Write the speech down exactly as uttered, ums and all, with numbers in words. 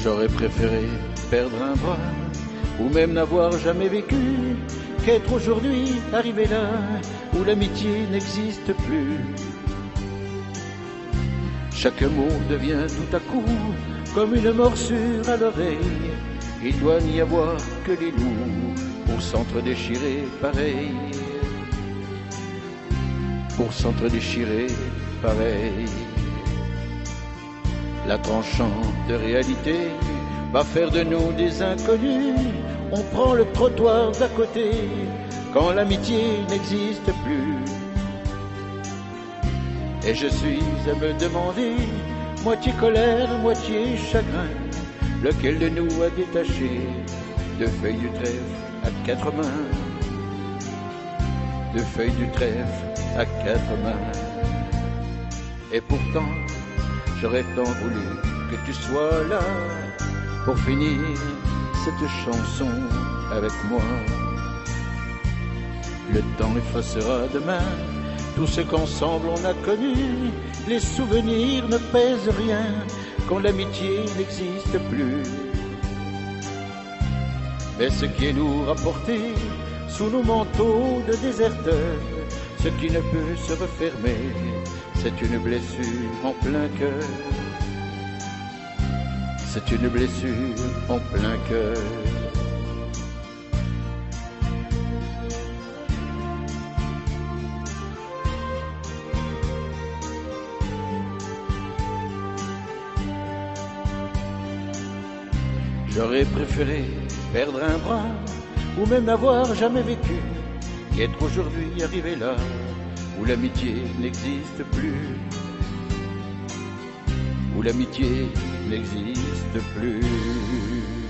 J'aurais préféré perdre un bras, ou même n'avoir jamais vécu, qu'être aujourd'hui arrivé là, où l'amitié n'existe plus. Chaque mot devient tout à coup comme une morsure à l'oreille. Il doit n'y avoir que les loups pour s'entre-déchirer pareil. Pour s'entre-déchirer pareil. La tranchante réalité va faire de nous des inconnus. On prend le trottoir d'à côté quand l'amitié n'existe plus. Et je suis à me demander, moitié colère, moitié chagrin, lequel de nous a détaché deux feuilles du trèfle à quatre mains. Deux feuilles du trèfle à quatre mains. Et pourtant, j'aurais tant voulu que tu sois là pour finir cette chanson avec moi. Le temps effacera demain tout ce qu'ensemble on a connu. Les souvenirs ne pèsent rien quand l'amitié n'existe plus. Mais ce qui est lourd à porter sous nos manteaux de déserteurs, ce qui ne peut se refermer, c'est une blessure en plein cœur. C'est une blessure en plein cœur. J'aurais préféré perdre un bras, ou même n'avoir jamais vécu, qu'être aujourd'hui arrivé là, où l'amitié n'existe plus. Où l'amitié n'existe plus.